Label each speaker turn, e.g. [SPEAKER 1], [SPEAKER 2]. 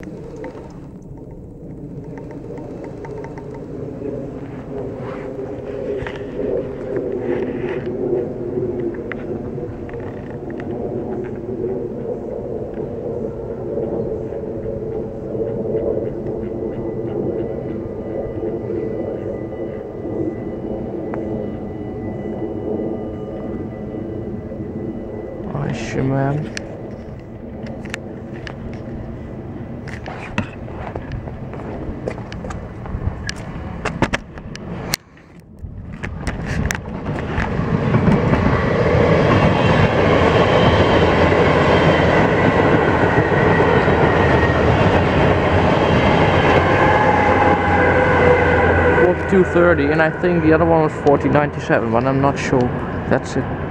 [SPEAKER 1] Man. $42.30, and I think the other one was $40.97, but I'm not sure. That's it.